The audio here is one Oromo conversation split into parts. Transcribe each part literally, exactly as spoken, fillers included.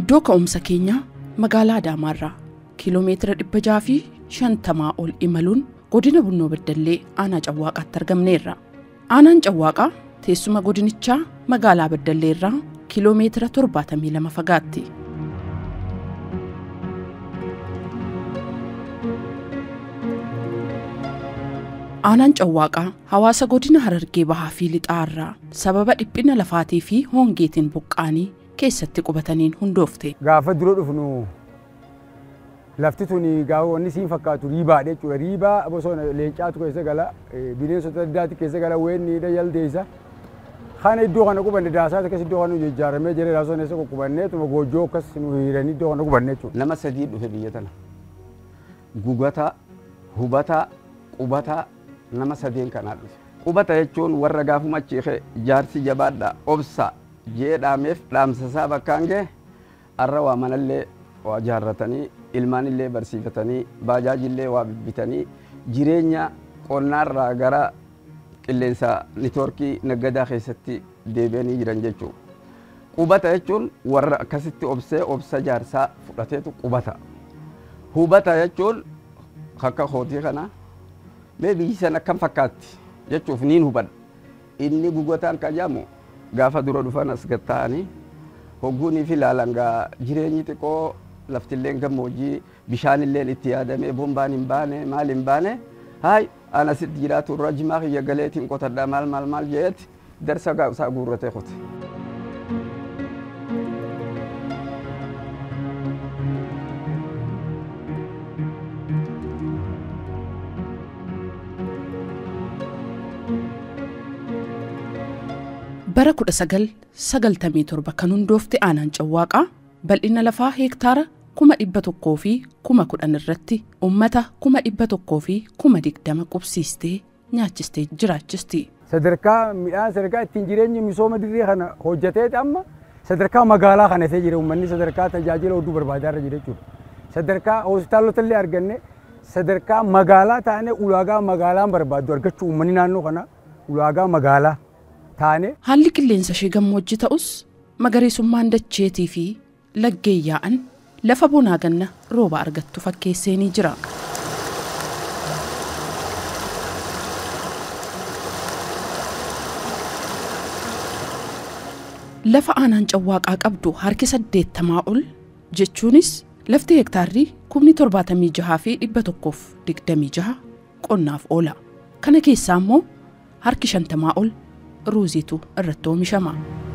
Iddoo ka'umsa keenyaa magaalaa Adaamaarraa kiiloomeetira dhibba jaha fi shantamaa ol imaluun godina Bunnoo Beddellee aanaa Cawwaaqaatti argamneerra. Aanaan Cawwaaqaa teessuma godinichaa magaalaa Beddelleerraa kiiloomeetira torbaatamii lama fagaatti. Aanaan Cawwaaqaa hawaasa godina Harargee Bahaa fi Lixaarraa sababa dhiphina lafaatii fi hongeetiin buqqaanii keessatti qubataniin hundoofte. Gaafa dura dhufnu lafti tuni gaafa wanni siin fakkaatu riibaadha jechuudha. Riibaa bosona leencaatu keessa gala, bineensota addaati keessa gala, weenni yaldeessa. Kana iddoo kana qubanne daasaa akkas iddoo kana ijaaramee jira raasoo neessa qubannee tuma goojjoo akkas nu hiiranii iddoo kana qubanne jechuudha. Nama sadii dhufe biyya tana. Gugataa, hubataa, qubataa nama sadeen kanaa dhufe. Qubata jechuun warra gaafuma achiiqee jaarsi jabaadha obsa jedhameef dhaamsasaa bakkaan ga'e har'a waa manallee waa jaarratanii ilmaanillee barsiifatanii baajaajillee waa bibbitanii jireenya qonnaarraa gara qilleensa niitoorkii naggadaa keessatti deebi'anii jiran jechuudha. Qubata jechuun warra akkasitti obsee obsa jaarsaa fudhateetu qubata. Hubata jechuun akka hootii kana mee biyyi sana akkam fakkaatti jechuuf niin hubadha. Inni gugataan kajamu gaafa dura dhufan as gatta'anii hogguunii fi laalangaa jireenyi xiqqoo laftilleen gammoojjii bishaanilleen itti yaadamee bombaan hin baane maal hin baane haay ana sitti jiraatu irra jimaa kiyya galeetiin qotadhaa maal maal maal jeetti darsa isaa guurratee qote. Bara kudha sagal sagaltamii torba kan hundoofte aanaan Cawwaaqaa bal'ina lafaa heektaara kuma dhibba tokkoo fi kuma kudhan irratti uummata kuma dhibba tokkoo fi kuma digdama qubsiistee nyaachistee jiraachisti. Sadarkaa midhaan sadarkaa ittiin jireenyi misooma dirree kana hojjetee amma sadarkaa magaalaa kana ta'ee jira uummanni sadarkaa tajaajila hedduu barbaadaa irra jira jechuudha. Sadarkaa hospitaalota illee arganne sadarkaa magaalaa taanee ulaagaa magaalaan barbaaddu argachuu uummanni naannoo kana ulaagaa magaalaa. Haalli qilleensa ishee gammoojjii ta'us magariisummaan dacheetii fi laggeen yaa'an lafa bonaa ganna rooba argattu fakkeesseenii jira. Lafa aanaan Cawwaaqaa qabdu harki saddeettamaa ol jechuunis lafti heektaarri kumni torbaatamii jahaa fi dhibba tokkoof digdamii jaha qonnaaf oola. Kana keessaa immoo harki shantamaa ol ruuziitu irratti oomishama.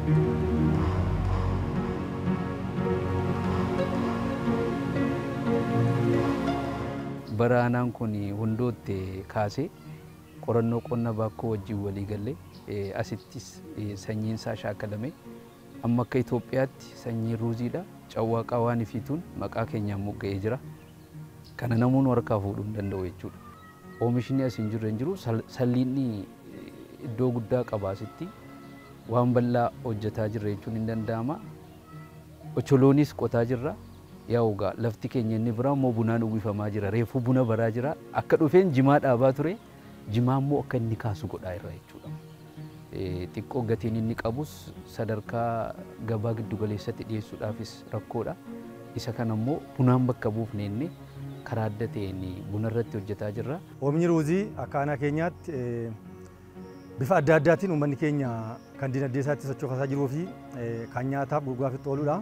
Bara aanaan kun hundootti kaasee qorannoo qonna bakkoo wajjin walii galee asittis sanyiin isaa shaakalame amma akka Itoophiyaatti sanyii ruuziidha. Cawwaaqaa waan ifiituun maqaa keenyaan mogga'ee jira. Kana namoonni harkaa fuudhuu hin danda'u jechuudha. Oomishni as hin jirre hin jiru salliinni iddoo guddaa qabaasitti waan bal'aa hojjetaa jirra jechuun hin danda'ama. Ocholoonis qotaa jirra. Yaa ugaa lafti keenya inni biraa immoo bunaan uwwifamaa jira. Reefuu buna baraa jira. Akka dhufeen jimaa dhaabaa ture. Jimaa immoo akka inni kaasu godhaa irra jechuudha. Xiqqoo gatiin inni qabus sadarkaa gabaa giddu galeessatti dhiyeessuudhaafis rakkoodha. Isa kana immoo bunaan bakka buufne inni karaa adda ta'een buna irratti hojjetaa jirra. Oomishni ruuzii akka aanaa keenyaatti bifa adda addaatiin uummanni keenya kan dinagdee isaatti sochoofasaa jiruu fi kan nyaataaf gurguraaf ooludha.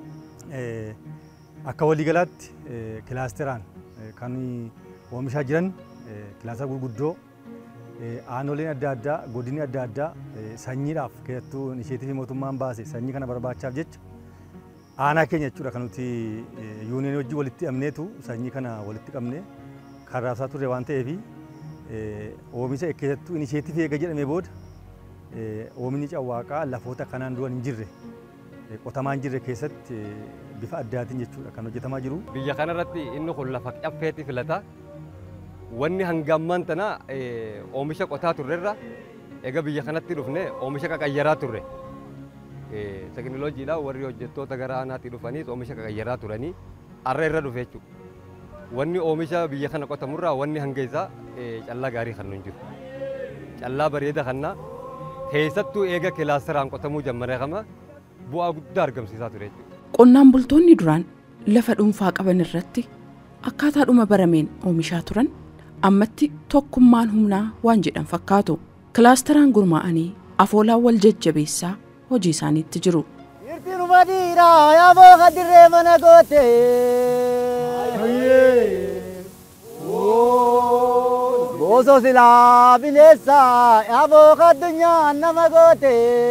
Akka waliigalaatti kilaasteraan kan oomishaa jiran kilaastera gurguddoo aanoleen adda addaa godinni adda addaa sanyiidhaaf keessattuu isheetii fi mootummaan baase sanyii kana barbaachaaf jecha aanaa keenya jechuudha kan nuti yuuniyeen hojii walitti hidhamneetu sanyii kana walitti qabne kan raabsaa turre waan ta'eef oomisha keessattuu inisheetii eega jedhamee booda oomishni Cawwaaqaa lafoota kanaan dura hin jirre qotamaa hin jirre keessatti bifa addaatiin jechuudha kan hojjetamaa jiru. Biyya kanarratti inni kun lafa caffeetti filata. Wanni hangammaan tana oomisha qotaa turrerra eega biyya kanatti dhufne oomisha qaqayyaraa turre. Teknooloojiidhaan warri hojjettoota gara aanaatti dhufanii oomisha qaqayyaraa turanii har'a irra dhufe jechuudha. Wanni oomisha biyya kana qotamurraa wanni hanga isaa callaa gaarii kan nu jiru. Callaa bareeda kanna keessattuu eega kilaasteraan qotamuu jammaree kama bu'aa guddaa argamsiisaa ture jechuudha. qonnaan bultoonni duraan lafa dhuunfaa qaban irratti akkaataadhuma barameen oomishaa turan ammatti tokkummaan humnaa waan jedhan fakkaatu. Kilaasteraan gurmaa'anii afoolaan wal jajjabeessaa hojii isaaniitti jiru. Boso sila binesa abo kadunya nama gote.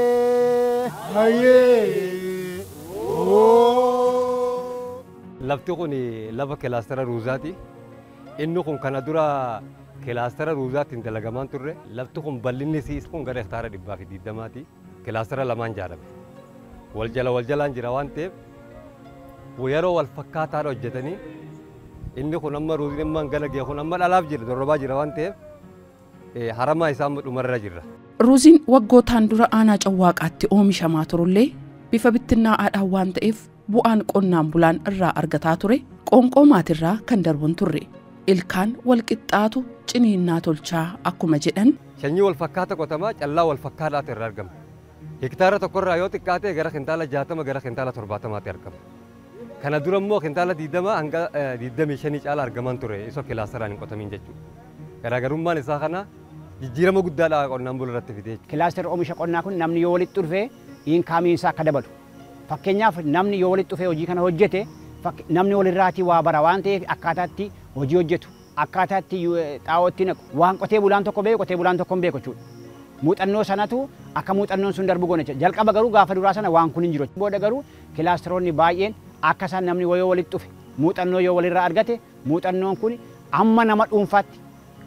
Lafti kun lafa kilaastera ruuzaati. Inni kun kana dura kilaastera ruuzaatiin dalagamaan turre. Lafti kun bal'inni siis kun gara hektaara dhibbaa fi digdamaati. Kilaastera lamaan jaarame. Wal jala wal jalaan jira waan ta'eef yeroo wal fakkaataadha hojjetanii inni kun amma ruuziin immoo gala gee kun amma dhalaaf jira dorrobaa jira waan ta'eef haramaa isaa dhumarra jirra. Ruuziin waggootaan dura aanaa cawwaaqaatti oomishamaa turullee bifa bittinnaa'aadhaan waan ta'eef bu'aan qonnaan bulaan irraa argataa ture qoonqoo maatirraa kan darbuun turre ilkaan wal qixxaatu ciniinnaa tolchaa akkuma jedhan. Sanyii wal fakkaata qotamaa callaa wal fakkaataatu irraa argama. Hektaara tokkorraa yoo xiqqaate gara kintaala jaatama gara kintaala torbaatamaatti argama. Kana dura immoo kintaala digdama hanga digdamii shanii caala argaman ture isa kilaasteraan hin qotamiin jechuudha. Garaagarummaan isaa kana jijjiirama guddaadha qonnaan bulaa irratti fidee. Kilaaster oomisha qonnaa kun namni yoo walitti dhufee inkaamiin isaa akka dabalu. Fakkeenyaaf namni yoo walitti dhufee hojii kana hojjete namni walirraatii waa bara waan ta'eef akkaataatti hojii hojjetu akkaataatti xaa'ootti naqu waan qotee bulaan tokko beeku qotee bulaan tokko hin beeku jechuudha. Muuxannoo sanatu akka muuxannoon sun darbu goone jalqaba garuu gaafa duraa sana waan kun hin jiru. Booda garuu kilaasteroonni baay'een akka isaan namni yoo walitti dhufe muuxannoo yoo walirraa argate muuxannoon kun amma nama dhuunfaatti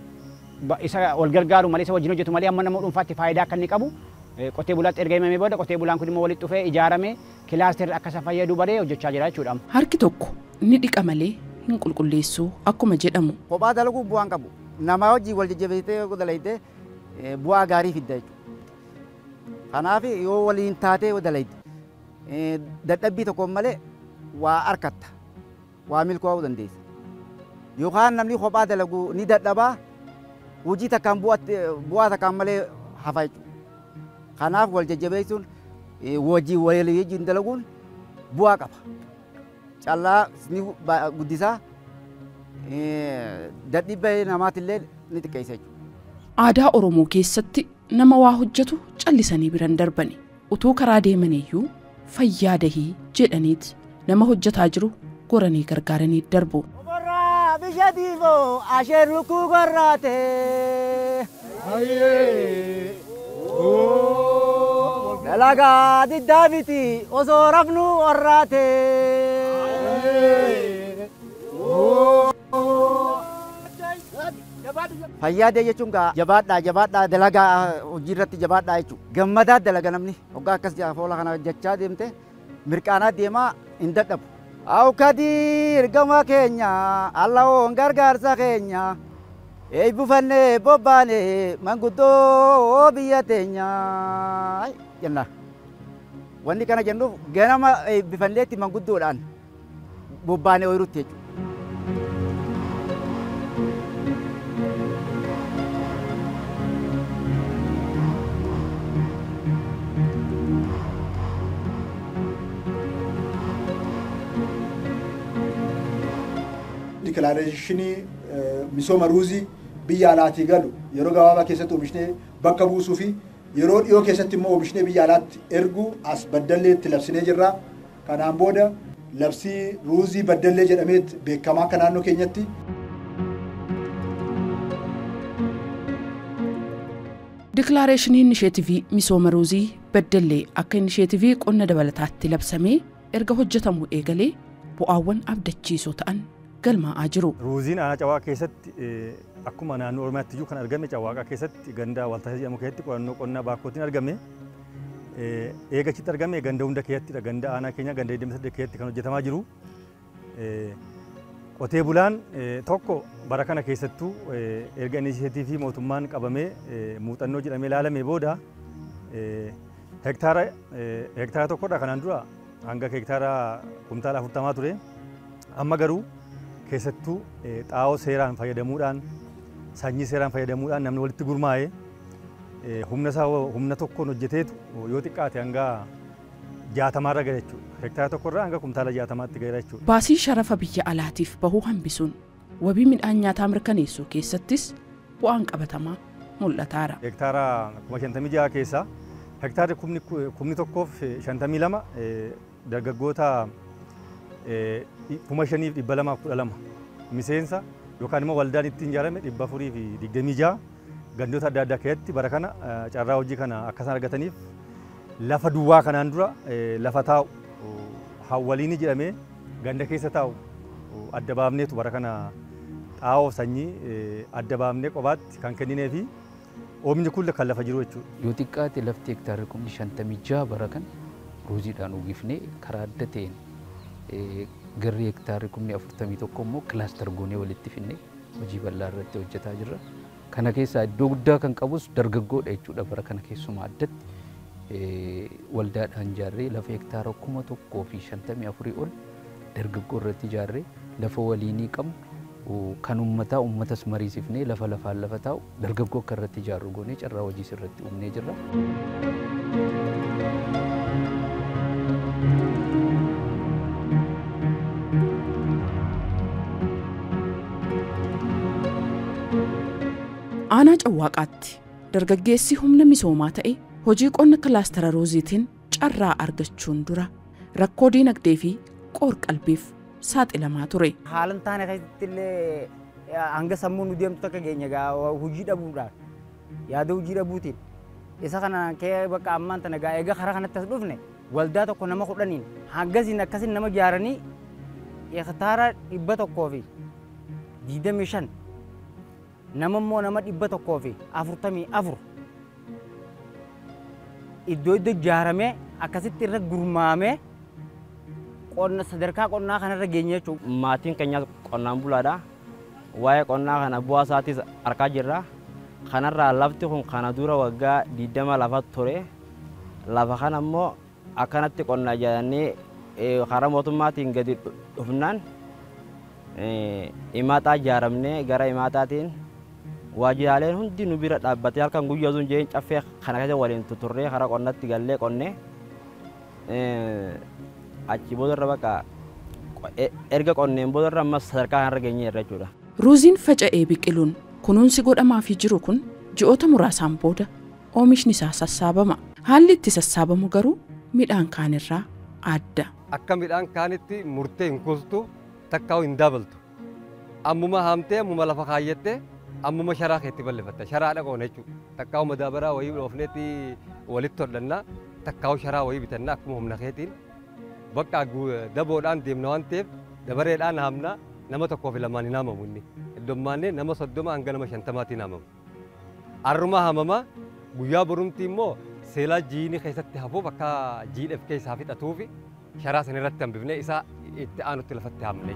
isa wal gargaaru malee isa wajjin hojjetu malee amma nama dhuunfaatti faayidaa akka inni qabu qotee bulaatti erga himamee booda qotee bulaan kun immoo walitti dhufee ijaaramee kilaasterri akka isa fayyadu baree hojjechaa jira jechuudha. Harki tokko ni dhiqa malee hin qulqulleessu akkuma jedhamu. Kophaa dalaguu bu'aan qabu. Nama hojii wal jajjabeessitee dalaytee bu'aa gaarii fidda jechuudha. Kanaaf yoo waliin taatee dalayte dadhabbii tokko malee waa arkatta waa milkaa'uu dandeessa. Yookaan namni kophaa dalagu ni dadhabaa hojii takkaan bu'aa takkaan malee hafa jechuudha. Kanaaf wal jajjabeessuun hojii walii wajjin dalaguun bu'aa qaba. Callaa ni guddisaa dadhibbii namaatillee ni xiqqeessa jechuudha. Aadaa Oromoo keessatti nama waa hojjetu callisanii biran darbani utuu karaa deemaniyyuu fayyaa dahii jedhaniit nama hojjetaa jiru goranii gargaaranii darbu. Oborraa bisha diivoo asheen lukkuu gorraate. Dalagaa diddaa biti osoo rafnu orraate. Fayyaa dee jechuun jabaadhaa jabaadhaa dalagaa hojii irratti jabaadhaa jechuudha. Gammadaa dalaga namni hoggaa akkas foola kana jechaa deemte mirqaanaa deemaa hin dadhabu. Awkadii ergama keenya Allahoon gargaarsa keenya eebbifannee bobbaanee manguddoo biyya teenya jenna. Wanni kana jennuuf ganama eebbifanneetti manguddoodhaan bobbaanee ooyirutti jechuudha. Dikilaareeshinii misooma ruuzii biyya alaatii galu yeroo gabaabaa keessatti oomishnee bakka buusuu fi yeroo dhiyoo keessatti immoo oomishnee biyya alaatti erguu as baddalleetti labsinee jirra. Kanaan booda labsii ruuzii baddallee jedhamee beekamaa akka naannoo keenyatti. Dikilaareeshinii inisheetivii misooma ruuzii baddallee akka inisheetivii qonna dabalataatti labsamee erga hojjetamuu eegalee bu'aawwan abdachiisoo ta'an galmaa'aa jiru. Ruuziin aanaa Cawwaaqaa keessatti akkuma naannoo Oromiyaatti iyyuu kan argame Cawwaaqaa keessatti ganda waltaasisa jedhamu keessatti qorannoo qonnaa baakkootiin argame. Eegachitti argame ganda hunda keessattidha. Ganda aanaa keenya ganda digdamii saddeet keessatti kan hojjetamaa jiru. Qotee bulaan tokko bara kana keessattuu erga inisheetivii mootummaan qabamee muuxannoo jedhamee ilaalamee booda hektaara hektaara tokkodha kanaan dura hanga hektaara kumtaala afurtamaa ture. Amma garuu keessattuu xaa'oo seeraan fayyadamuudhaan sanyii seeraan fayyadamuudhaan namni walitti gurmaa'ee humna isaa humna tokkoon hojjeteetu yoo xiqqaate hanga jaatamarra ga'e jechuudha. Hektaara tokkorraa hanga kumtaala jaatamaatti ga'e jechuudha. Baasii sharafa biyya alaatiif bahuu hambisuun wabii midhaan nyaataa mirkaneessuu keessattis bu'aan qabatamaa mul'ataara. Hektaara kuma shantamii jaha keessaa hektaarri kumni tokkoof shantamii lama dargaggoota kuma shaniif dhibba lamaaf kudha lama miseensa yookaan immoo waldaan ittiin ijaarame dhibba afurii fi digdamii jaha gandoota adda addaa keessatti bara kana carraa hojii kana akka isaan argataniif lafa duwwaa kanaan dura lafa taa'u hawwaliini jedhamee ganda keessa taa'u adda baafneetu bara kana xaa'oo sanyii adda baafnee qofaatti kan kenninee fi oomishni kun kan lafa jiru jechuudha. Yoo xiqqaate lafti hektaarri kumni shantamii jaha bara kan ruuziidhaan uwwifnee karaa adda ta'een garri hektaarri kumni afurtamii tokko immoo kilaastar goonee walitti finnee hojii bal'aa irratti hojjetaa jirra. Kana keessaa iddoo guddaa kan qabus dargaggoodha jechuudha. Bara kana keessumaa addatti waldaadhaan ijaarree lafa hektaara kuma tokkoo fi shantamii afurii ol dargaggoo irratti ijaarree lafa waliinii qabnu kan uummataa uummatas mariisifnee lafa lafaan lafa taa'u dargaggoo akka irratti ijaarru goonee carraa hojiis irratti uumnee jirra. Aanaa Cawwaaqaatti dargaggeessi humna misoomaa ta'e hojii qonna kilaastara ruuziitiin carraa argachuun dura rakkoo diinagdee fi qoor-qalbiif saaxilamaa ture. Haalan taane keessatti illee hanga sammuun nu deemtu akka keenya gaa hojii dhabuudhaan yaada hojii dhabuutiin isa kana kee bakka ammaan tana gaa eega karaa kanatti as dhufne waldaa tokko nama kudhaniin hangasiin akkasiin nama ijaaranii hektaara dhibba tokkoo fi digdamii shan nama immoo nama dhibba tokkoo fi afurtamii afur iddoo iddoo ijaaramee akkasitti irra gurmaamee qonna sadarkaa qonnaa kanarra geenye jechuudha. Maatiin keenya qonnaan bulaadha. Waa'ee qonnaa kana bu'aa isaatis argaa jirra. Kanarraa lafti kun kana dura waggaa digdama lafa ture. Lafa kana immoo akkanatti qonna ijaaranii karaa mootummaatiin gadi dhufnaan himaataa ijaaramnee gara himaataatiin waajjiraaleen hundi nu bira dhaabbatee halkan guyyaa sun jeen caffee kana keessa waliin tuturree karaa qonnatti gallee qonnee achi boodarra bakka erga qonneen boodarra ammas sadarkaa kanarra geenyeerra jechuudha. Ruuziin faca'ee biqiluun kunuunsi godhamaafii jiru kun ji'oota muraasaan booda oomishni isaa sassaabama. Haalli itti sassaabamu garuu midhaan kaanirraa adda. Akka midhaan kaanitti murtee hin kuustu takkaa hin dabaltu. Ammuma haamtee ammuma lafa kaayyattee ammuma sharaa keetti balleeffatta. Sharaa dhaqoon jechuudha. Takkaa madaabaraa wayii dhoofneetti walitti hodhannaa takkaa sharaa wayii bitannaa akkuma humna keetiin bakka daboodhaan deemna waan ta'eef dabareedhaan haamnaa nama tokkoo fi lamaan hin haamamu inni. Iddoommaannee nama soddoma hanga nama shantamaatiin haamamu. Arruma haamama guyyaa borumtii immoo seelaa jiini keessatti hafuuf akka jiidheef keessaa fixatuufi sharaa sana irratti hambifnee isaa itti aanutti lafatti haamne.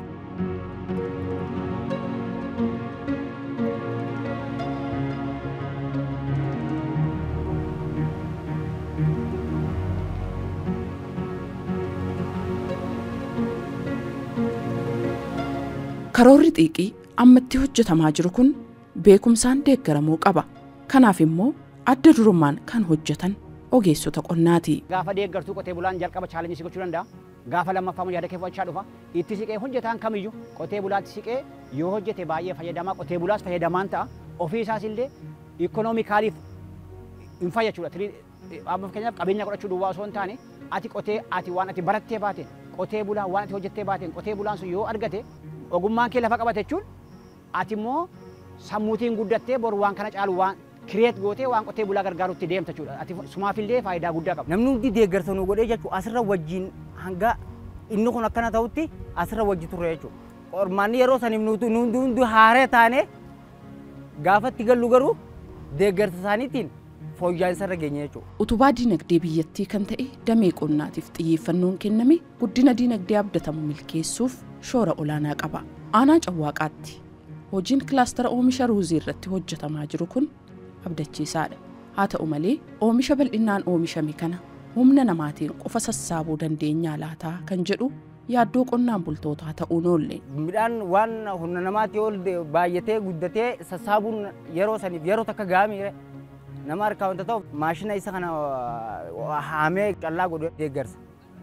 Karoorri xiiqii ammatti hojjetamaa jiru kun beekumsaan deeggaramuu qaba. Kanaaf immoo adda durummaan kan hojjetan ogeessota qonnaati. Gaafa deeggartuu qotee bulaan jalqaba chaalenjii gochuu danda'a. Gaafa lammaffaa yaada kee fudhachaa dhufa. Itti siqee hojjetaan kamiyyuu qotee bulaatti siqee yoo hojjete baay'ee fayyadamaa qotee bulaas fayyadamaan ta'a. Ofii isaas illee ikoonoomikaaliif hin fayyachuudha. Amma fakkeenyaaf qabeenya godhachuu duwwaa osoo hin taane ati qotee ati waan ati barattee baateen qotee bulaa waan ati hojjettee baateen qotee bulaan sun yoo argate ogummaan kee lafa qabate jechuun ati immoo sammuutiin guddattee bor waan kana caalu waan kireet gootee waan qotee bulaa gargaarutti deemta jechuudha. Ati sumaafillee faayidaa guddaa qaba. Namni hundi deeggarsa nu godhee jechuudha asirra wajjin hanga inni kun akkana ta'utti asirra wajji turre jechuudha. Qormaanni yeroo saniif nuti hundi hundi haaree taane gaafatti gallu garuu deeggarsa isaaniitiin fooyya'insa irra geenye jechuudha. Utubaa diinagdee biyyattii kan ta'e damee qonnaatiif xiyyeeffannoon kenname guddina diinagdee abdatamu milkeessuuf shoora olaanaa qaba. Aanaa Cawwaaqaatti hojiin kilaastara oomisha ruuzii irratti hojjetamaa jiru kun abdachiisaadha. Haa ta'u malee oomisha bal'inaan oomishame kana humna namaatiin qofa sassaabuu dandeenyaa laataa kan jedhu yaaddoo qonnaan bultootaa ta'uun oolle. Midhaan waan humna namaatti ol baay'atee guddatee sassaabuun yeroo saniif yeroo takka gaamiire nama harkaa wanta ta'u maashina isa kana haamee callaa godhee deeggarsa.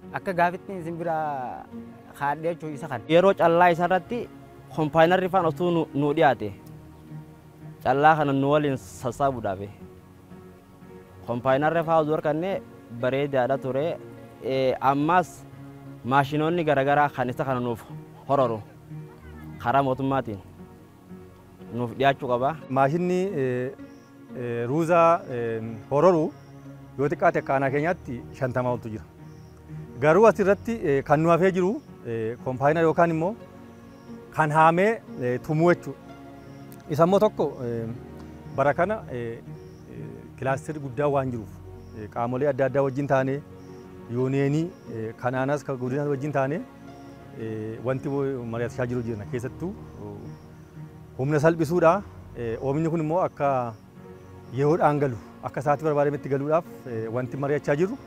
akka gaafittiin isin bira kaadhee jechuu isa kan yeroo callaa isarratti kompaayinarri faan osoo nu dhiyaate callaa kana nu waliin sassaabuudhaaf kompaayinarri faa osoo harkanne bareedaadha ture ammas maashinoonni garaagaraa kan isa kana nuuf hororu karaa mootummaatiin nuuf dhiyaachuu qaba. Maashinni ruuzaa hororu yoo xiqqaate akka aanaa keenyaatti shantamaa oltu jira. Garuu asirratti kan nu hafee jiru kompaayinara yookaan immoo kan haamee tumuu jechuudha. Isa immoo tokko bara kana kilaasteri guddaa waan jiruuf qaamolee adda addaa wajjin taanee yooneenii kanaanas kan godinaas wajjin taanee wanti mari'achaa jiru jirna keessattuu humna salphisuudha. Oomishni kun immoo akka yeroodhaan galu akka sa'aatii barbaadametti galuudhaaf wanti mari'achaa jiru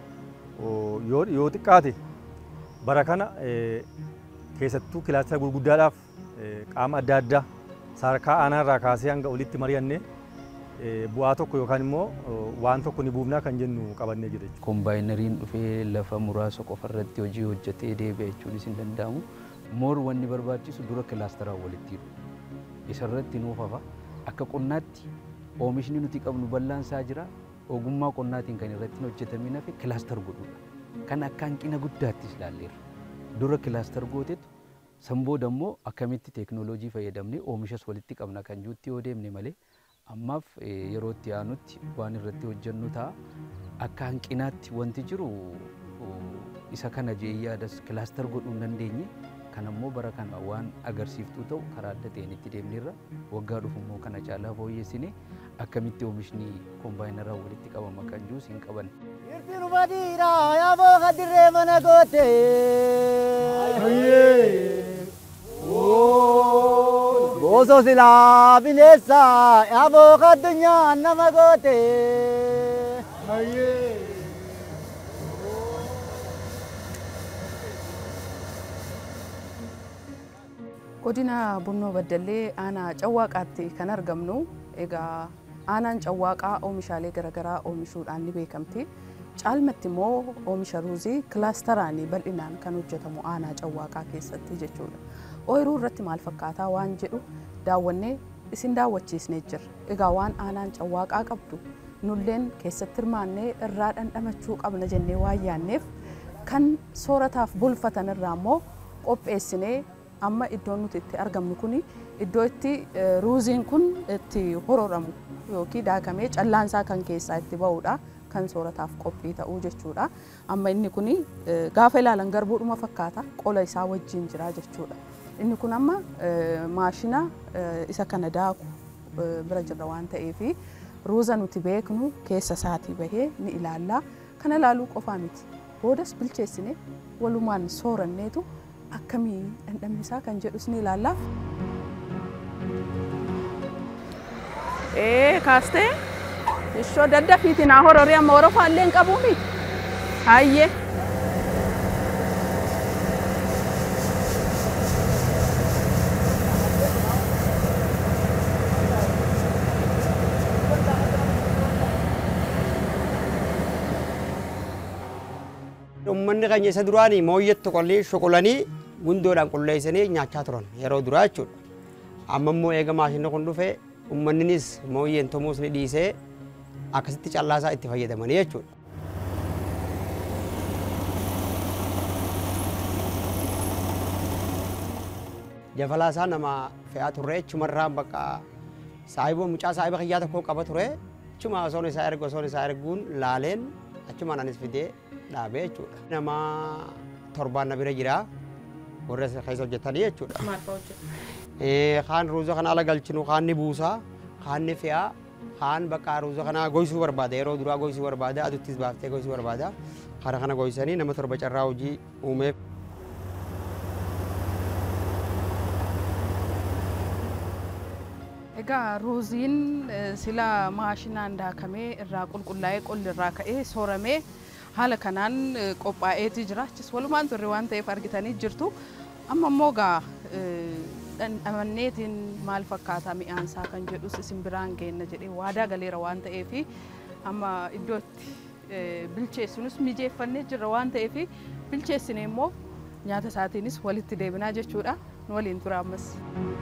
yoo xiqqaate bara kana keessattuu kilaastera gurguddaadhaaf qaama adda addaa sadarkaa aanaarraa kaasee hanga olitti mari'annee bu'aa tokko yookaan immoo waan tokko ni buufnaa kan jennu qabannee jira. Kombaayinariin dhufee lafa muraasa qofarratti hojii hojjetee deebi'a jechuunis hin danda'amu. Moor wanni barbaachisu dura kilaasteraa walitti hidhu. Isarratti nuuf hafa akka qonnaatti oomishni nuti qabnu bal'aansaa jira. Ogummaa qonnaatiin kan irratti hojjetamee nafe kilaaster godhuudha. Kan akka hanqina guddaattis ilaalleerra. Dura kilaaster gootetu san booda immoo akkamitti teeknooloojii fayyadamnee oomishas walitti qabna kan juutti yoo deemne malee ammaaf yeroo itti aanutti waan irratti hojjennu ta'a. Akka hanqinaatti wanti jiru isa kana jee yaadas kilaaster godhuu hin dandeenye. Kan ammoo bara kana waan agarsiiftuu ta'u karaa adda ta'een itti deemneerra waggaa dhufu immoo kana caalaa fooyyessine akkamitti oomishni kombaayinaraa walitti qabama kan juus hin qaban. Irtiin ubadiidha yaaboo hadirree mana goote. Goso silaa bineensa yaaboo addunyaa nama goote. Godina Bunnoo Baddallee aanaa Cawwaaqaatti kan argamnu egaa aanaan Cawwaaqaa oomishaalee garaagaraa oomishuudhaan ni beekamti. Caalmatti immoo oomisha ruuzii kilaasteraan bal'inaan kan hojjetamu aanaa Cawwaaqaa keessatti jechuudha. Ooyiruu irratti maal fakkaataa waan jedhu daawwannee isin daawwachiisnee jirra. Egaa waan aanaan Cawwaaqaa qabdu nulleen keessatti hirmaannee irraa dhandhamachuu qabna jennee waan yaanneef kan soorataaf bulfatan irraa immoo qopheessinee amma iddoon nuti itti argamnu kuni iddoo itti ruuziin kun itti hororamu yookiin daakamee callaansaa kan keessaa itti ba'uudha kan soorataaf qophii ta'uu jechuudha. Amma inni kuni gaafa ilaalan garbuudhuma fakkaata qola isaa wajjin jira jechuudha. Inni kun amma maashina isa kana daaku bira jirra waan ta'eef ruuza nuti beeknu keessa isaatii bahee ni ilaalla. Kana ilaaluu qofaa miti. Boodas bilcheessine walumaan sooranneetu akkamii dhandhamni isaa kan jedhus ni ilaalla. Ee kaastee ishoo daddafiitii naa hororii amma horofaa illee hin qabu miti. Hayyee. Uummanni keenya isa duraanii mooyyatti qollee shokolanii gundoodhaan qulleessanii nyaachaa turan yeroo duraa jechuudha. Amma immoo eega maashinni kun dhufe uummanninis mooyyeen tumuus ni dhiisee akkasitti callaasaa itti fayyadamanii jechuudha. Jafalaasaa nama fe'aa turre chumarraan bakka saayiboo mucaa saayiba kiyyaa tokko qaba ture chuma osoon isaa ergu osoon isaa erguun laaleen achumaan anis fidee dhaabee jechuudha. Nama torbaan na bira jira warra keessa hojjetanii jechuudha. Maal fa'aa hojjetu? Kaan ruuza kana ala galchinu kaan ni buusaa kaan ni fe'aa kaan bakka ruuza kana goysuu barbaada yeroo duraa goysuu barbaada aduttis baaftee goysuu barbaada kana kana goysanii nama torba carraa hojii uumeef. Egaa ruuziin sila maashinaan daakamee irraa qulqullaa'ee qolli irraa ka'ee sooramee haala kanaan qophaa'eetii jira. Achis walumaan turre waan ta'eef argitanii jirtu. Amma immoo gaa dhandhamanneetiin maal fakkaataa mi'aansaa kan jedhus isin biraan geenna jedhee waadaa galeera waan ta'eef amma iddootti bilcheessinus mijeeffannee jirra waan ta'eef bilcheessine immoo nyaata isaatiinis walitti deebinaa jechuudha. Nu waliin tura ammas.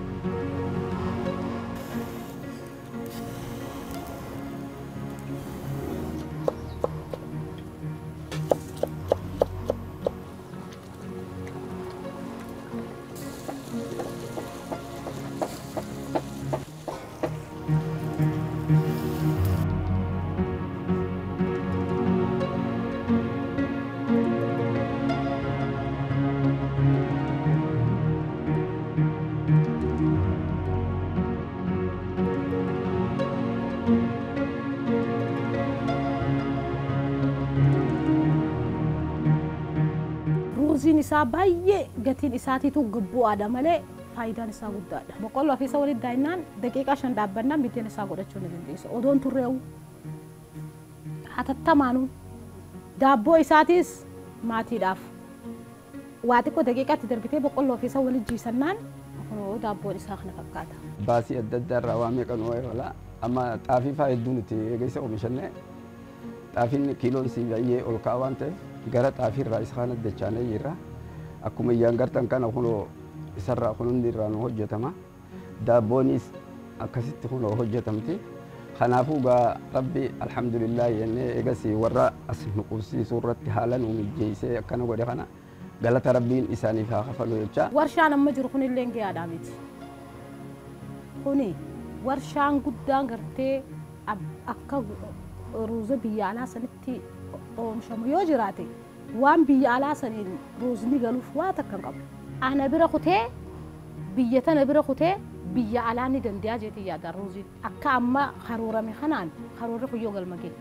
Ruuziin isaa baay'ee gatiin isaatiitu gabbu'aadha malee faayidaan isaa guddaadha. Boqqolloo fi isa walitti daa'imnaan daqiiqaa shan dhaabbannaan biddeen isaa godhachuu ni dandeessa. Odoon turreewu hatattamaanu daabboo isaatis maatiidhaaf waa xiqqoo daqiiqaatti darbitee boqqolloo fi isa walitti jiisannaan daabboon isaa kana fakkaata. Baasii adda addaa irraa waa meeqa nu wayii amma xaafii fa'aa hedduun itti eegaysa oomishannee xaafiin kiiloon si baay'ee ol ka'aa waan ta'eef gara xaafii irraa isa kana dachaanee jirra. Akkuma iyyaan gartan kana kunoo isarraa kun hundi irraa nu hojjetama. Daabboonis akkasitti kunoo hojjetamti. Kanaafuu gaa rabbi alhamdulillah jennee eegasii warra as nu qubsiisuu irratti haala nu mijeessee akkana godhe kana galata rabbiin isaaniif haa kafalu jecha. Warshaan amma jiru kunillee gahaadhaa miti. Kuni warshaan guddaan gartee akka ruuza biyya alaa sanitti oomishamu yoo jiraate waan biyya alaa saniin ruuzni galuuf waa takka qabu. Ana bira kutee biyya tana bira kutee biyya alaa ni danda'a jeetii yaada ruuziin akka amma karoorame kanaan karoorri kuyyoo galma gee.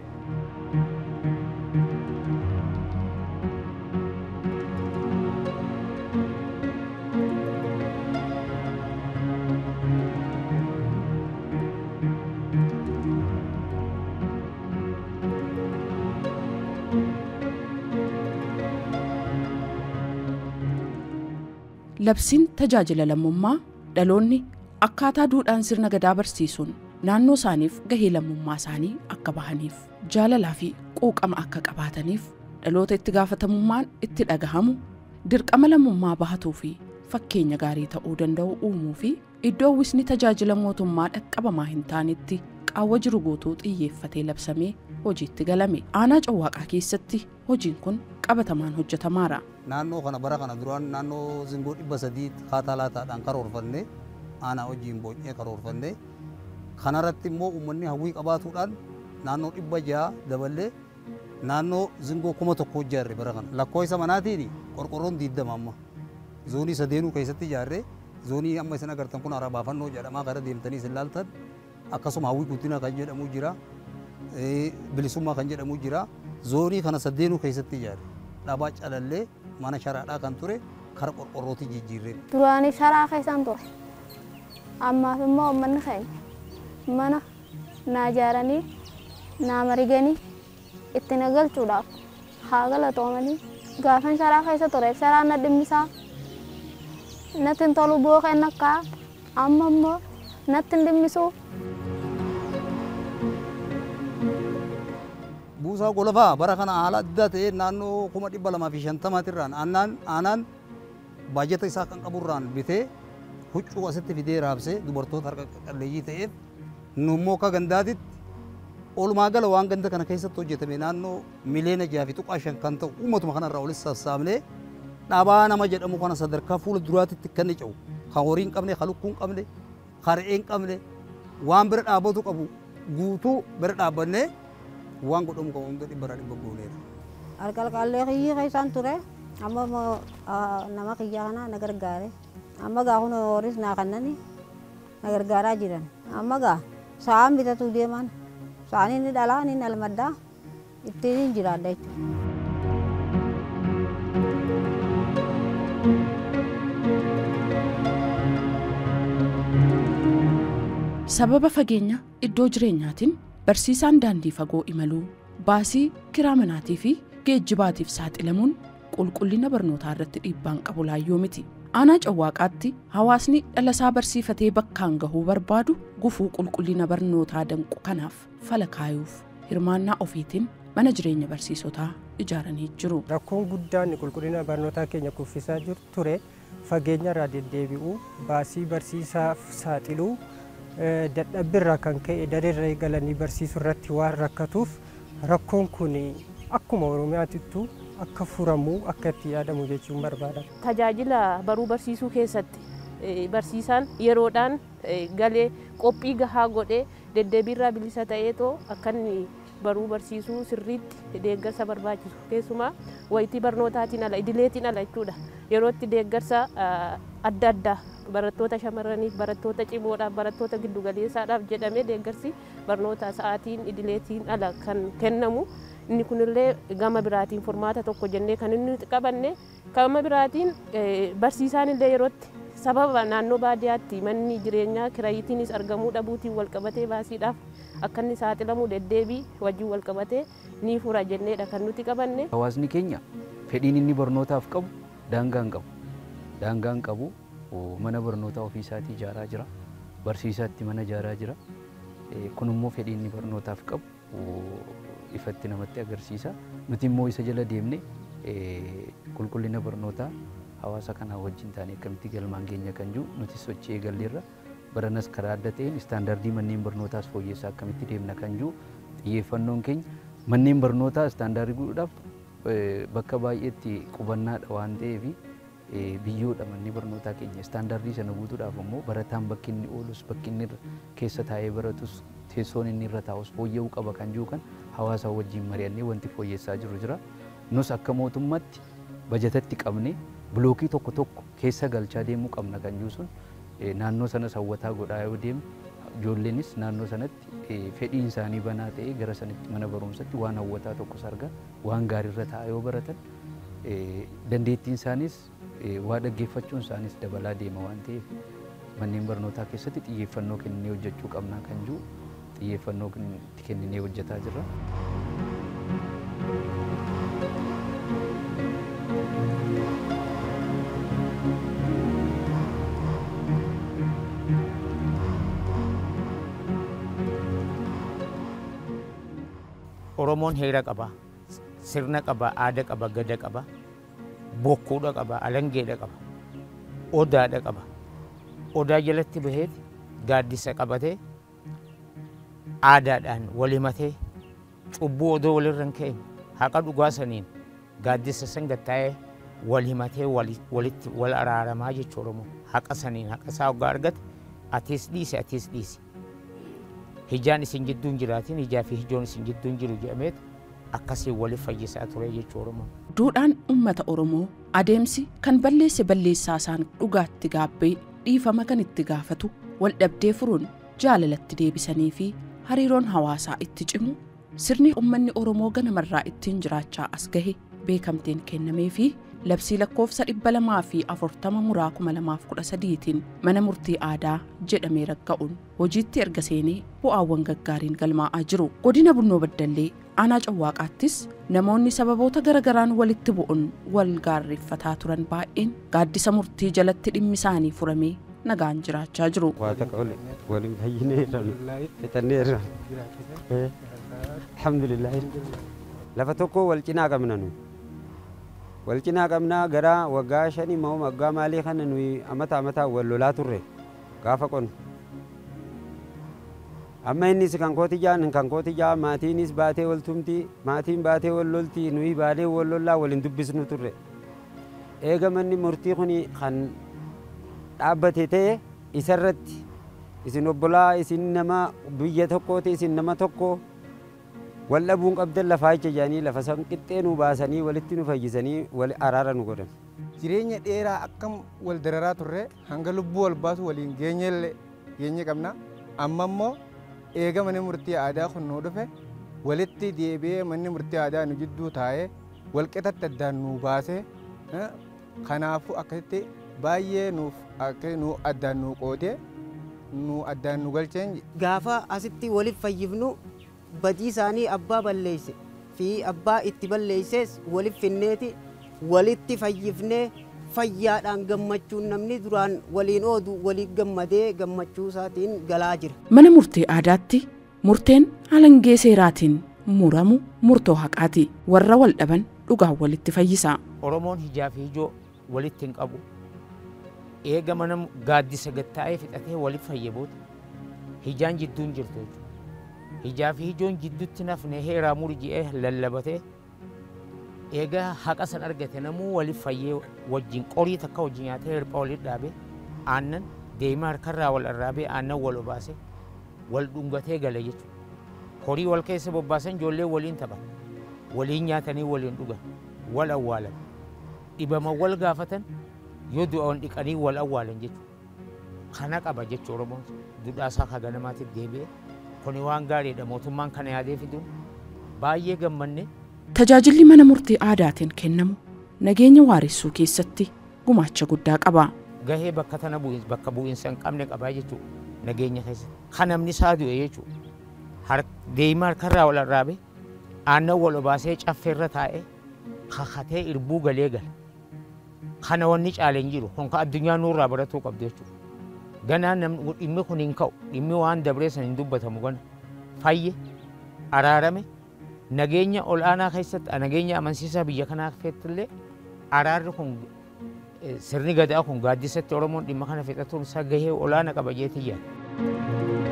Labsiin tajaajila lammummaa dhaloonni akkaataa duudhaan sirna gadaa barsiisuun naannoo isaaniif gahee lammummaa isaanii akka bahaniif jaalalaa fi quuqama akka qabaataniif dhaloota itti gaafatamummaan itti dhagahamu dirqama lammummaa bahatuu fi fakkeenya gaarii ta'uu danda'u uumuu fi iddoo uwwisni tajaajila mootummaa dhaqqabamaa hin taanetti qaawwa jiru guutuu xiyyeeffatee labsamee hojiitti galame. Aanaa Cawwaaqaa keessatti hojiin kun qabatamaan hojjetamaara. Naannoo kana bara kana duraan naannoo zingoo dhibba sadii haataa laataadhaan karoorfannee aanaa hojiin boocee karoorfannee kanarratti immoo uummanni hawwii qabaatuudhaan naannoo dhibba ja'a daballee naannoo zingoo kuma tokko ijaarre bara kana lakkoo isa manaatiin qorqorroon diiddama amma zoonii sadeenuu keessatti ijaarre zoonii amma isin agartan kun arabaafannoo jedhamaa gara deemtanii isin laaltan akkasuma hawwii guddina kan jedhamu jira bilisummaa kan jedhamu jira zoonii kana sadeenuu keessatti ijaarre dhabaa calallee mana sharaadhaa kan ture kara qorqorrooti jijjiirree. Duraanii sharaa keessaan ture. Ammaaf immoo uummanni keenya mana naa ijaaranii naa mariganii itti na galchuudhaaf haa galatoomanii gaafan sharaa keessa ture sharaan na dhimmisaa natti hin tolu bookeen akka amma immoo natti hin dhimmisuu. Buusaa golofaa bara kana haala adda ta'e naannoo kuma dhibba lamaa fi shantamaatirraan aanaan aanaan baajata isaa kan qaburraan bitee huccuu asitti fidee raabsee dubartoota harka qalleeyyii ta'eef nu immoo akka gandaatitti oolumaa gala waan ganda kana keessatti hojjetame naannoo miliyoona jaha fi tuqaa shan kan ta'u uummatuma kanarraa olis sassaabnee dhaabaa nama jedhamu kana sadarkaa fuula duraatitti kan ni ce'u kan horii hin qabne kan lukkuu hin qabne kan re'ee hin qabne waan bira dhaabatu qabu guutuu bira dhaabbannee waan godhamu qabu hunda dhibba dhibba gooneera. Alqalqallee kiyyii keessaan ture amma nama kiyyaa kana na gargaare amma gaa kun horiis naa kannani na gargaaraa jiran amma gaa sa'aan bitatu deeman sa'aan inni dhalaa inni almaddaa ittiin jiraadha jechuudha. Sababa fageenya iddoo jireenyaatiin barsiisaan daandii fagoo imaluu baasii kiraa manaatii fi geejjibaatiif saaxilamuun qulqullina barnootaa irratti dhiibbaan qabu laayyoo miti. Aanaa Cawwaaqaatti hawaasni dhalasaa barsiifatee bakkaan gahuu barbaadu gufuu qulqullina barnootaa danqu kanaaf fala kaayuuf hirmaannaa ofiitiin mana jireenya barsiisotaa ijaaranii jiru. Rakkoon guddaan qulqullina barnootaa keenya kuffisaa jiru ture fageenya irraa deddeebi'uu baasii barsiisaaf saaxiluu dadhabbiirraa kan ka'e dareerra galanii barsiisuu irratti waan rakkatuuf rakkoon kun akkuma Oromiyaatittu akka furamuu akka itti yaadamu jechuun barbaada. Tajaajila baruu barsiisuu keessatti barsiisaan yeroodhaan galee qophii gahaa godhee deddeebiirraa bilisa ta'eetoo akka inni baruu barsiisuu sirriitti deeggarsa barbaachisu keessumaa wayitii barnootaatiin ala idileetiin ala jechuudha. Yerootti deeggarsa adda addaa barattoota shamarraniif barattoota cimoodhaaf barattoota giddu galeessaadhaaf jedhamee deeggarsi barnoota sa'aatiin idileetiin ala kan kennamu. Inni kunillee gama biraatiin furmaata tokko jennee kan inni qabanne gama biraatiin barsiisaan illee yerootti sababa naannoo baadiyyaatti manni jireenyaa kiraayiitiinis argamuu dhabuutiin wal qabatee baasiidhaaf akka inni saaxilamuu deddeebii wajjin wal qabatee ni fura jenneedha kan nuti qabanne. Hawaasni keenya fedhiin inni barnootaaf qabu daangaa hin qabu. Daangaa hin qabu mana barnootaa ofii isaatii ijaaraa jira. Barsiisaatti mana ijaaraa jira. Kun immoo fedhiin inni barnootaaf qabu ifatti namatti agarsiisa. Nuti immoo isa jala deemne qulqullina barnootaa hawaasa kana wajjin taane akkamitti galmaan keenya kan jiru nuti sochii eegalleerra baranas karaa adda ta'een istaandardii manneen barnootaas fooyyessaa akkamitti deemna kan jiru xiyyeeffannoon keenya manneen barnootaa istaandardii godhuudhaaf bakka baay'eetti qubannaadha waan ta'eef biyyoodha manni barnootaa keenya istaandardii sana guutuudhaaf immoo barataan bakki inni oolus bakki inni keessa taa'ee baratus teessoon inni irra taa'us fooyya'uu qaba kan jiru kan hawaasa wajjin mari'annee wanti fooyyessaa jiru jira. Nus akka mootummaatti bajetatti qabnee bilookii tokko tokko keessa galchaa deemuu qabna kan jiru sun naannoo sana hawwataa godhaa yoo deemu ijoolleenis naannoo sanatti fedhiin isaanii banaa ta'ee gara sanatti mana barumsaatti waan hawwataa tokkos argaa waan gaariirra taa'aa yoo baratan dandeettiin isaanis waa dhaggeeffachuun isaanis dabalaa deema waan ta'eef manneen barnootaa keessatti xiyyeeffannoo kennee hojjechuu qabna kan jiru xiyyeeffannoo kennee hojjetaa jirra. Oromoon heera qaba, sirna qaba, aadaa qaba, gada qaba, bokkuudha qaba, alangeedha qaba, odaadha qaba. Odaa jalatti baheet gaaddisa qabatee aadaadhaan wal himatee cubbuu odoo walirra hin ka'in haqa dhugaa saniin gaaddisa san gattaa'ee wal himatee walitti wal araaramaa jechuu Oromoo. Haqa saniin haqa isaa hoggaa argate atiis dhiisi atiis dhiisi. Hijaan isin jidduun jiraatiin hijaa fi hijoon isin jidduun jiru jedhameet akkasiin waliif fayyisaa ture jechuu Oromoo. Duudhaan uummata Oromoo adeemsi kan balleesse balleessaa isaan dhugaatti gaabbee dhiifama kan itti gaafatu wal dhabdee furuun jaalalatti deebisanii fi hariiroon hawaasaa itti cimu sirni uummanni Oromoo ganamarraa ittiin jiraachaa as gahe beekamteen kennamee fi labsii lakkoofsa dhibba lamaa fi afurtama muraa kuma lamaaf kudha sadiitiin mana murtii aadaa jedhamee ragga'uun hojiitti erga seenee bu'aawwan gaggaariin galmaa'aa jiru. Godina Bunnoo Baddallee aanaa Cawwaaqaattis namoonni sababoota garagaraan walitti bu'uun wal gaarreeffataa turan baay'een gaaddisa murtii jalatti dhimmi isaanii furamee nagaan jiraachaa jiru. waliin fayyineerra fixanneerra alhamdulillah lafa tokko wal cinaa qabna nu wal cinaa qabnaa gara waggaa shanii moo waggaa maalii kana nuyi amata amata wal lolaa turre gaafa qon amma innis kan kooti jaan kan kooti jaa maatiinis baatee wal tumti maatiin baatee wal lolti nuyi baadee wal lollaa waliin dubbisnu turre eega manni murtii kuni kan dhaabbate ta'e isarratti isin obbolaa isin nama biyya tokkooti isin nama tokko wal dhabuun qabdan lafaa jecha jaanii lafa san qixxee nu baasanii walitti nu fayyisanii wal araara nu godhan. Jireenya dheeraa akkam wal dararaa turre hanga lubbuu wal baasu waliin geenyellee geenye qabna. Amma immoo eega manni murtii aadaa kun nu dhufe walitti deebi'ee manni murtii aadaa nu jidduu taa'ee wal qixatti addaan nu baasee kanaafuu akkasitti baay'ee nuuf akka nu addaan nu qoodee nu addaan nu galcheen. Gaafa asitti waliif fayyifnu badii isaanii abbaa balleesse fi abbaa itti balleesses waliif finneeti walitti fayyifnee fayyaadhaan gammachuun namni duraan waliin oodu walii gammadee gammachuu isaatiin galaa jira. Mana murtii aadaatti murteen alangee seeraatiin muramu murtoo haqaati warra wal dhaban dhugaa walitti fayyisa. Oromoon hijaa fi hijoo walitti hin qabu. Eega mana gaaddisa gattaa'ee fixatee walitti fayyaboota. Hijaan jidduun jirtu jechuudha. Hijaa fi hijoon jidduutti nafne heeraa murji'ee lallabatee eega haqa san argate namuu walitti fayyee wajjin qorii takka wajjin nyaatee hirpha walitti dhaabee aannan deemaa harkarraa wal arraabee aannan wal obaasee wal dhungatee gala jechuudha. Horii wal keessa bobbaasan ijoollee waliin taphan, waliin nyaatanii waliin dhugan, wal awwaalan. Dhibama wal gaafatan yoo du'an dhiqanii wal awwaalan jechuudha. Kana qaba jechuudha Oromoon duudhaasaa ka ganamaatiif deebi'e. Kuni waan gaariidha mootummaan kana yaadee fiduun baay'ee gammanne. Tajaajilli mana murtii aadaatiin kennamu nageenya waaressuu keessatti gumaacha guddaa qaba. Gahee bakka tana bu'iinsa bakka bu'iinsa hin qabne qabaa jechuudha nageenya keessa. Kan namni isaa du'e jechuudha. Deemaa harkarraa wal arraabee aannan wal obaasee caffeerra taa'ee kakatee irbuu galee gala. Kana wanni caaleen jiru kun ka addunyaa nurraa baratuu qabdu jechuudha. Ganaan namni dhimmi kun hin ka'u dhimmi waan dabree san hin dubbatamu gana fayye araarame nageenya ol aanaa keessatti nageenya amansiisaa biyya kanaa keessattillee araarri kun sirni gadaa kun gaaddisatti Oromoon dhimma kana fixatuun isaa gahee olaanaa qaba jeetii yaada.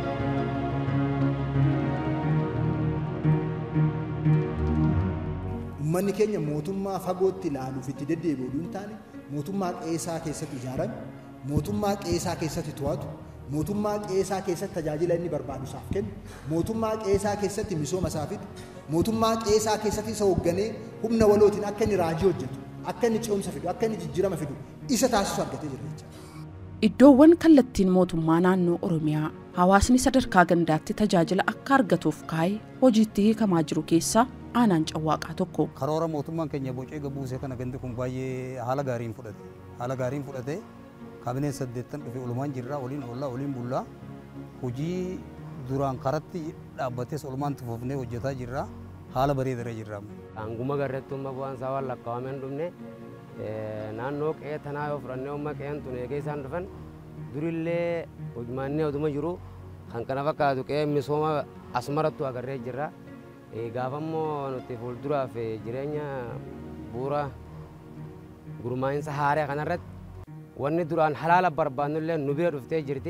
Uummanni keenya mootummaa fagootti ilaaluuf itti deddeebi'u hin taane mootummaa qeesaa keessatti ijaarame, mootummaa qeesaa keessatti to'atu, mootummaa qeesaa keessatti tajaajila inni barbaadu isaaf kennu, mootummaa qeesaa keessatti misooma isaa fidu, mootummaa qeesaa keessatti isa hoogganee humna walootiin akka inni raajii hojjetu, akka inni ce'umsa fidu, akka inni jijjiirama fidu isa taasisu argatee jira jechuudha. Iddoowwan kallattiin mootummaa naannoo Oromiyaa hawaasni sadarkaa gandaatti tajaajila akka argatuuf kaa'ee hojiitti hiikamaa jiru keessaa aanaan Cawwaaqaa tokko. Karoora mootummaan keenya bocee gabuusee kana gandi kun baay'ee haala gaariin fudhate. Haala gaariin fudhate kaabineen saddeettan dhufee olumaan jirra waliin oollaa waliin bullaa hojii duraan karatti dhaabbatees olumaan tufuufnee hojjetaa jirra haala bareedaa jirra. Anguma garreettummaa bu'aan isaa waan lakkaa'amee hin dhumne naannoo qe'ee tanaa yoo fudhannee umma qe'een tun eegee isaan dhufan durillee hojimaannee oduma jiru kan kana fakkaatu qe'ee misooma asumarattu agarree jirra. Gaafammoo nuti fuulduraaf jireenya bu'uura gurmaa'insa haaraa kanarratti wanni duraan halaala barbaannullee nu bira dhuftee jirti.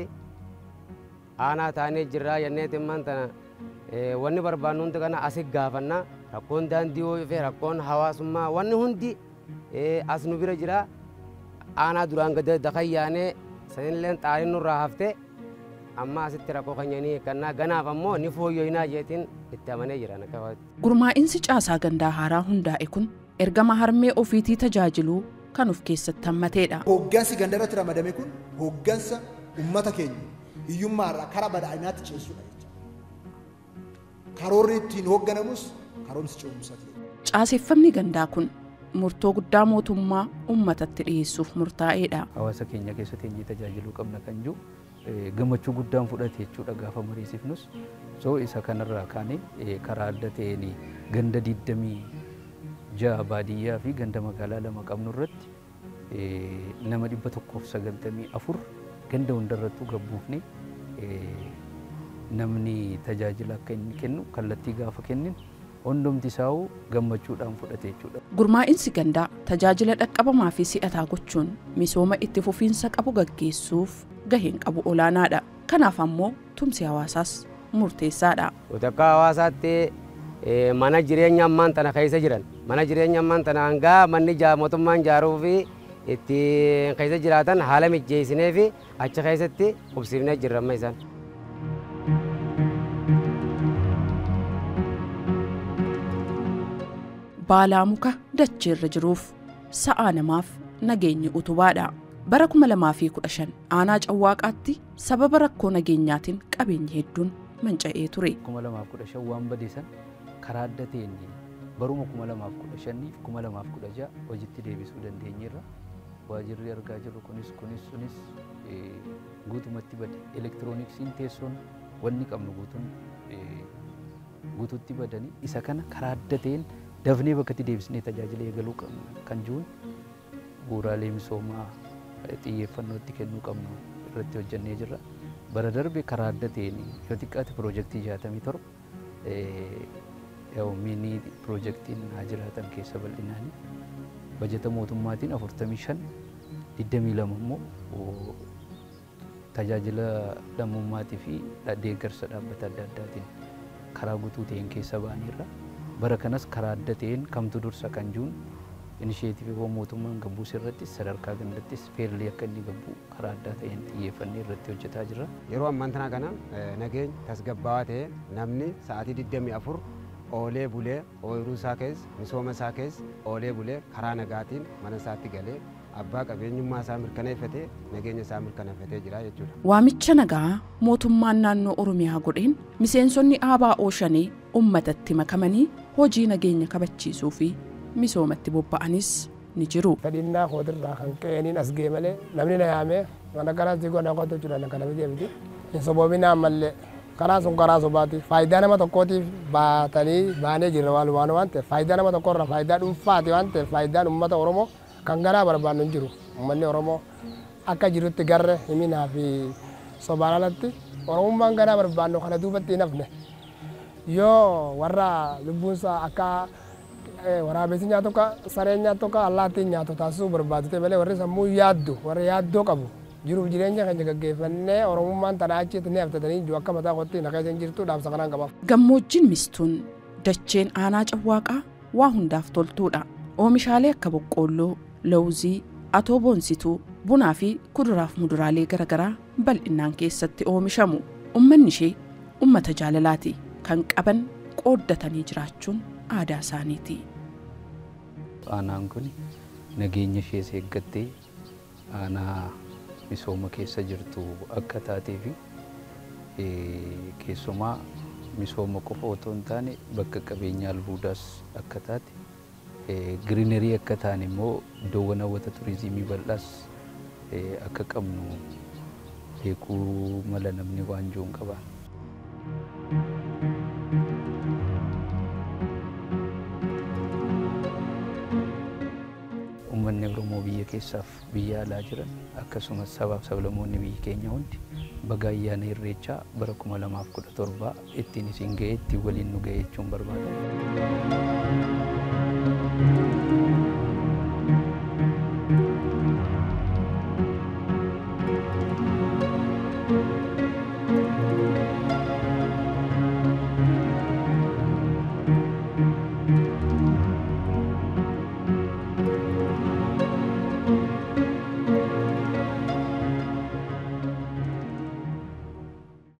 Aanaa taanee jirraa jennee timmaan tana wanni barbaannu hundi kana asi gaafanna rakkoon daandii yoo dhufe rakkoon hawaasummaa wanni hundi as nu bira jira. Aanaa duraan gadi dakayyaanee sanillee xaaliin nurraa haftee amma asitti rakkoo kanyanii kannaa ganaaf ammoo ni fooyyooyinaa jeetiin itti amanee jiran akka faati. Gurmaa'insi caasaa gandaa haaraa hundaa'e kun ergama harmee ofiitii tajaajiluu kan of keessatti hammateedha. Hooggansi gandarratti ramadame kun hooggansa uummata keenya hiyyummaarraa karaa badhaadhinaatti ceessuudha jechuudha. Karoorri ittiin hoogganamus karoomsi ce'umsaati. Caaseeffamni gandaa kun murtoo guddaa mootummaa uummatatti dhiyeessuuf murtaa'eedha. Hawaasa keenya keessatti eenyii tajaajiluu qabna kan jiru gammachuu guddaan fudhate jechuudha gaafa mariisifnus. So isa kanarraa kaanee karaa adda ta'een ganda digdamii ja'a baadiyyaa fi ganda magaalaa lama qabnu irratti nama dhibba tokkoof sagaltamii afur ganda hundarrattuu gabbuufne namni tajaajila akka inni kennu kallattii gaafa kennin hundumti isaa'uu gammachuudhaan fudhate jechuudha. Gurmaa'insi gandaa tajaajila dhaqqabamaa fi si'ataa gochuun misooma itti fufiinsa qabu gaggeessuuf gaheen qabu olaanaadha. Kanaaf ammoo tumsi hawaasaas murteessaadha. Akka hawaasaatti mana jireenya ammaan tana keessa jiran mana jireenya ammaan tana hangaa manni mootummaan ijaaruu fi itti keessa jiraatan haala mijeessinee fi achi keessatti qubsiifnee jirra amma isaan. Baalaa muka dacheerra jiruuf sa'aa namaaf nageenyi utubaadha. Bara kuma lamaa fi kudha shan aanaa Cawwaaqaatti sababa rakkoo nageenyaatiin qabeenyi hedduun manca'ee ture. kuma lamaaf kudha shan waan badeessan karaa adda ta'een baruma kuma lamaaf kudha shanii fi kuma lamaaf kudha ja'a hojiitti deebisuu dandeenyeerra. Waajirri argaa jirru kunis kunis sunis guutumatti bade. Elektirooniksiin teessoon wanni qabnu guutuun guutuutti badanii isa kana karaa adda ta'een dafnee bakkatti deebisnee tajaajila eegaluu kan jiruun bu'uuraalee misoomaa xiyyeeffannootti kennuu qabnu irratti hojjennee jirra. Bara darbe karaa adda ta'een yoo xiqqaate piroojeektii jaatamii torba yaa'u mini piroojeektiin haa jiraatan keessa bal'inaani bajeta mootummaatiin afurtamii shan digdamii lama immoo tajaajila lammummaatii fi deeggarsa dhaabbata adda addaatiin karaa guutuu ta'een keessa ba'aniirra bara kanas karaa adda ta'een kamtu dursa kan jiruun inisheetiivii mootummaan gabbuu irrattis sadarkaa gandattis feerlii akka inni gabbu karaa adda ta'een xiyyeeffannee irratti hojjetaa jira. Yeroo ammaan tana kana nageenya tasgabbaawaa ta'e namni sa'aatii digdamii afur oolee bulee ooyiruu isaa keessa misooma isaa keessa oolee bulee karaa nagaatiin mana isaatti galee abbaa qabeenyummaa isaa mirkaneeffatee nageenya isaa mirkaneeffatee jira jechuudha. Waamicha nagaa mootummaan naannoo Oromiyaa godheen miseensonni aabaa ooshanee uummatatti makamanii hojii nageenya kabachiisuu fi misoomatti bobba'anis ni jiru. Fedhinnaa kootirraa kan ka'een as ga'e malee namni na yaamee mana kanaatti godha qotu jechuudha kana miti miti. Hin soboobinaa ammallee karaa sun karaa sobaati faayidaa nama tokkootiif baatanii baanee jirra walumaan waan ta'eef faayidaa nama tokkorra faayidaa dhuunfaati waan ta'eef faayidaan uummata Oromoo kan garaa barbaannu hin jiru. Uummanni Oromoo akka jirutti garre himinaa fi sobaan alatti Oromummaan garaa barbaannu kana duubatti hin hafne yoo warra lubbuunsaa akka waraabessi nyaatu ka sareen nyaatu ka allaattiin nyaatu taasisuu barbaadu ta'e malee warri sammuu yaaddu warri yaaddoo qabu jiruuf jireenya keenya gaggeeffannee Oromummaan tanaa achitti ni haftatanii jiru akka mataa kootti na keessa hin jirtu dhaamsa kanaan qabaaf. Gammoojjiin mistuun dacheen aanaa Cawwaaqaa waa hundaaf toltuudha. Oomishaalee akka boqqoolloo, lawuzii, atoo boonsituu, bunaa fi kuduraaf muduraalee garaagaraa bal'inaan keessatti oomishamu. Uummanni ishee uummata jaalalaati kan qaban qooddatanii jiraachuun aadaa isaaniiti. Aanaan kun nageenya ishee eeggattee aanaa misooma keessa jirtu akka taatee fi keessumaa misooma qofa otoo hin taane bakka qabeenyaa albuudaas akka taate giriinerii akka taane immoo iddoowwan hawwata turizimii bal'aas akka qabnu beekuu mala namni waan jiruun qaba. Uummanni Oromoo biyya keessaaf biyya alaa jiran akkasumas sabaaf sablammoonni biyya keenya hundi baga ayyaana Irreechaa bara kuma lamaaf kudha torbaa ittiin isin ga'e ittiin waliin nu ga'e jechuun barbaada.